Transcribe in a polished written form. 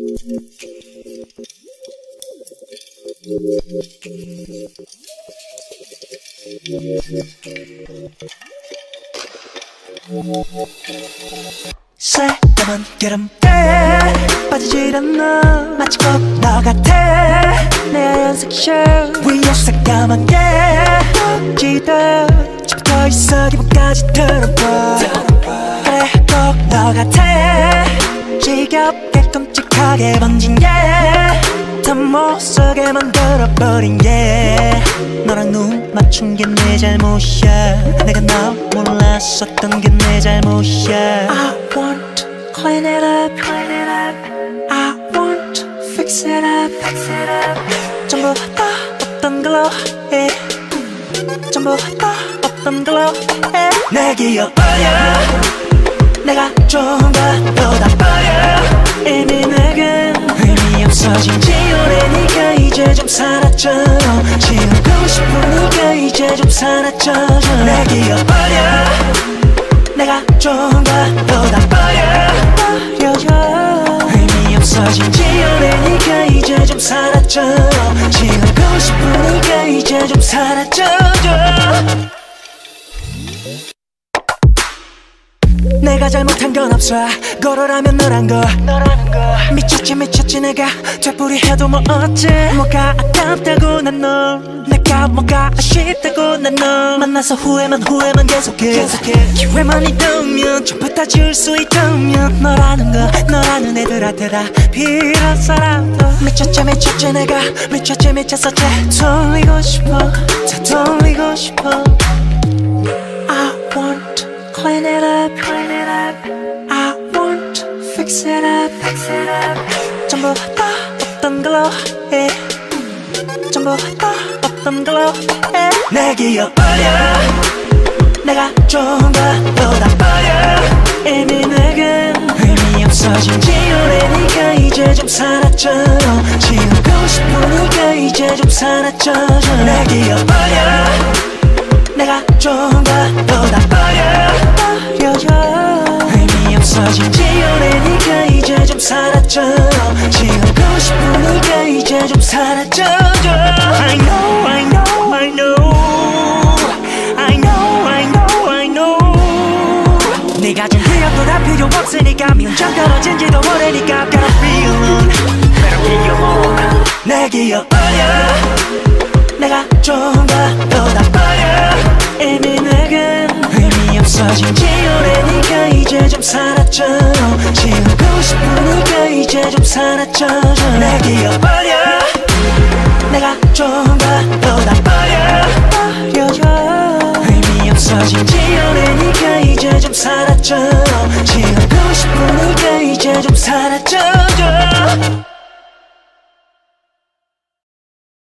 새까만 기름때 빠지질 않아 마치 꼭 너 같아 내 하얀 색깔 위에 새까맣게 지다 집부터 있어 기분까지 들어봐 그래 꼭 너 같아 지겹게 끔찍하게 번진 게 다 못서게 만들어버린 게 너랑 눈 맞춘 게 내 잘못이야 내가 너 몰랐었던 게 내 잘못이야 I want to clean it up, clean it up. I want to fix it up, fix it up. 전부 다 어떤 걸로 해 전부 다 어떤 걸로 해 내 기억 버려 내가 좋은 것도 다 버려 이미 내겐 의미 없어진 지 오래니까 이제 좀 사라져 지우고 싶으니까 이제 좀 사라져줘 내 기억 버려 내가 좋은 것도 다 버려줘 의미 없어진 지 오래니까 이제 좀 사라져 지우고 싶으니까 이제 좀 사라져줘 내가 잘못한 건 없어 걸어라면 너란 거 미쳤지 내가 되풀이해도 뭐 어째 뭐가 아깝다고 난 널 내가 뭐가 아쉽다고 난 널 만나서 후회만 계속해 기회만 있다면 전부 다 지울 수 있다면 너라는 애들한테 다 빌어서라도 미쳤지 내가 미쳤어 되돌리고 싶어 I want to clean it up, clean it up. I want to fix it up, fix it up. 전부 다 어떤 걸로 해 전부 다 어떤 걸로 해 내 기억 버려 내가 좋은 것도 다 버려 이미 내겐 의미 없어진 지 오래니까 이제 좀 사라져 지우고 싶으니까 이제 좀 사라져줘 내 기억 버려 내가 좋은 것도 다 버려줘 의미 없어진 지 오래니까 이제 좀 사라져 지우고 싶으니까 이제 좀 사라져줘 I know 네가 좀 기억도 다 필요 없으니까 미운정 떨어진 지도 오래니까 Got a feeling Better keep your own 내 기억 버려 내가 좋은 것도 다 버려 이미 내겐 의미 없어진 지 오래니까 이제 좀 사라져 지우고 싶으니까 이제 좀 사라져줘 내 기억 버려 내가 좋은 것도 다 버려줘 의미 없어진 지 오래니까 이제 좀 사라져 지우고 싶으니까 이제 좀 사라져